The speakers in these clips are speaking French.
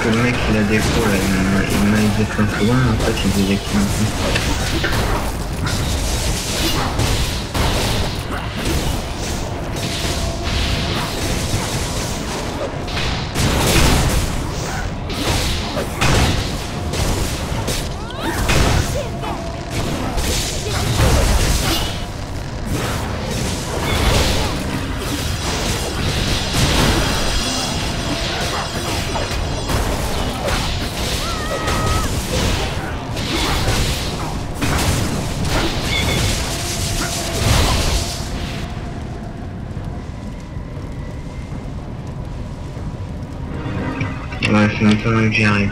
que le mec il a défaut là, il m'a aidé plein de loin, en fait il désactive. Ouais, c'est maintenant que j'y arrive.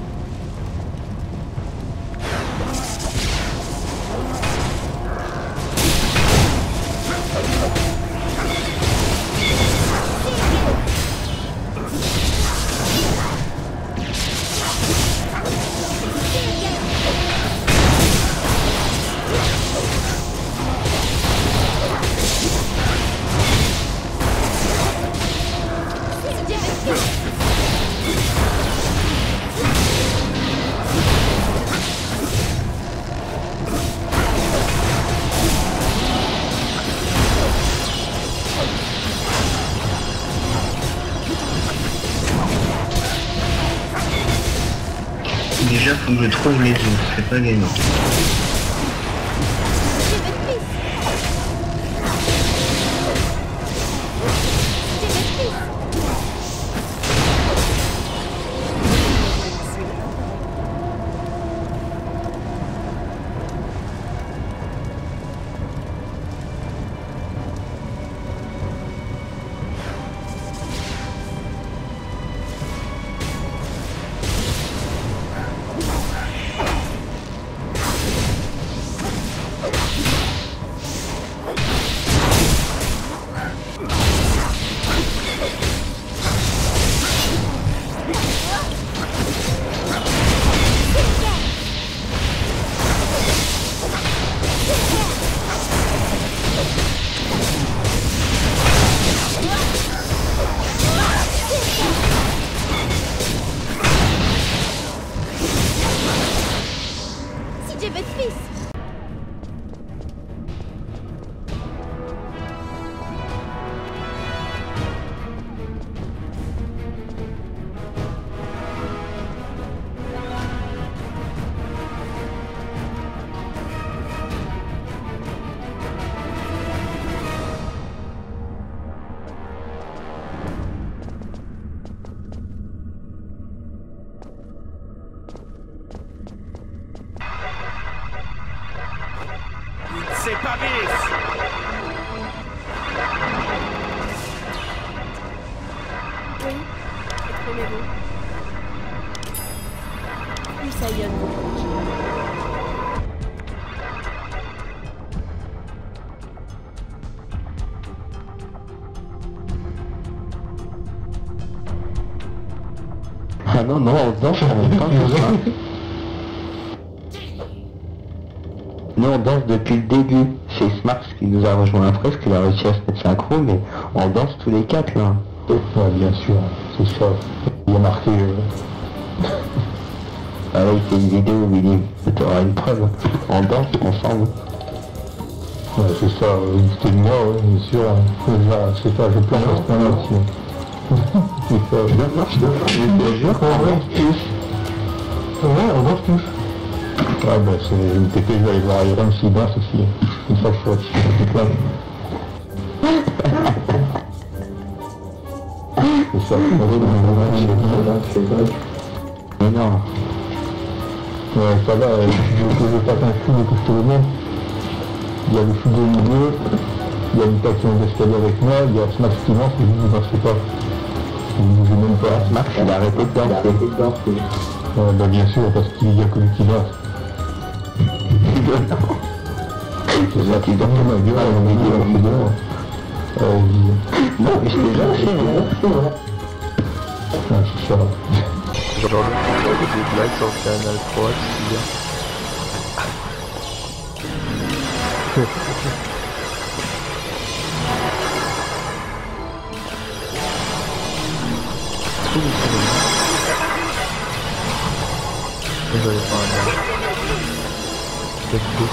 Déjà faut que je trouve les os, c'est pas gagnant. C'est pas bis. Oui, exprimez-vous. Usayon. Ah non, non, on danse en même temps que ça. Nous on danse depuis le début. C'est Smarks qui nous a rejoint après, parce qu'il a réussi à se mettre synchro, mais on danse tous les quatre là. Ouais, bien sûr, c'est ça. Il y a marqué... Ah là, il fait une vidéo où il dit, tu auras une preuve. On danse ensemble. Ouais, c'est ça, c'était de moi, ouais, bien sûr. C'est ça, je plante à ce point-là aussi. C'est ça. Je marche, je jure qu'on danse tous. Ouais, on danse tous. Ouais, bah c'est une TP, je vais aller voir Iron s'il danse aussi. Une fois que je suis au-dessus, c'est plein. C'est ça, on va dans le Mais non. Ouais, ça va, je veux pas qu'un fou que je te le montre. Il y a le fou au milieu, il y a une station d'escalier avec moi, il y a Smax qui lance et vous ne dansez pas. Vous ne bougez même pas. Smax, il a arrêté de danser. Ouais, bah bien sûr, parce qu'il n'y a que lui qui danse. C'est ça qui danse. Ma gueule, on est dit, non, mais je t'ai lâché, hein. Ah, c'est ça. Genre des blagues sur Canal 3 qui Désolé pour un gars. C'est tout.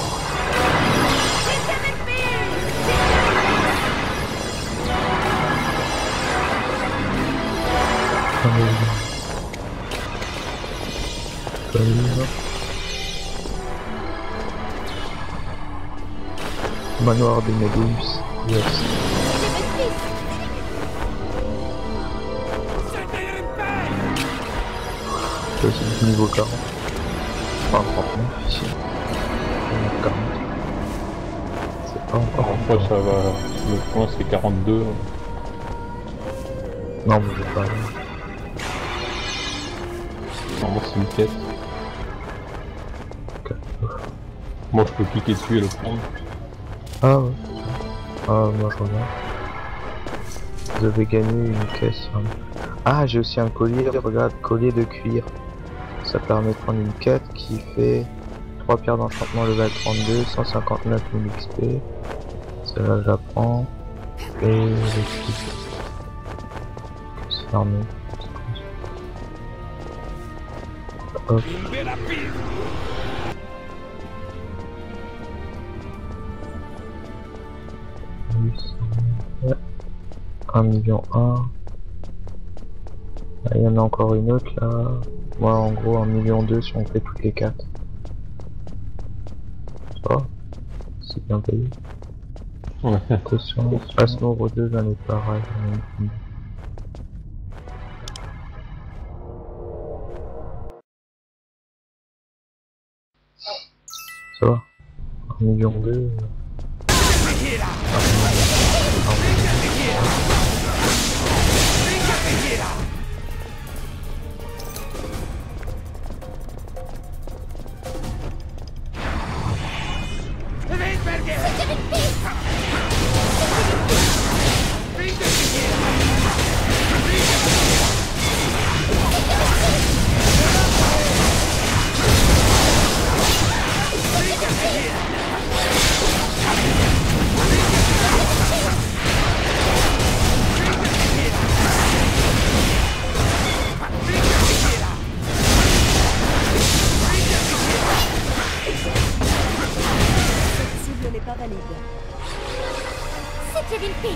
Manoir des Médus, yes. C'est niveau 40. Enfin 39 ici. 40. C'est pas encore. Après ça va, le point c'est 42. Non mais j'ai pas. Non, c'est une tête. Moi je peux cliquer dessus et le prendre. Ah ouais. Ah moi je reviens. Vous avez gagné une caisse. Hein. Ah j'ai aussi un collier, regarde, collier de cuir. Ça permet de prendre une quête qui fait 3 pierres d'enchantement level 32, 159 000 XP. Celle-là je la prends. Et les clics. C'est fermé. Hop. 1 million 1. Il y en a encore une autre là. Moi en gros 1 million 2 si on fait toutes les 4. Ça va, c'est bien payé. Ouais. Caution. Asmore 2 j'en ai pareil. Ça va. 1 million 2. C'est Kevin Peace.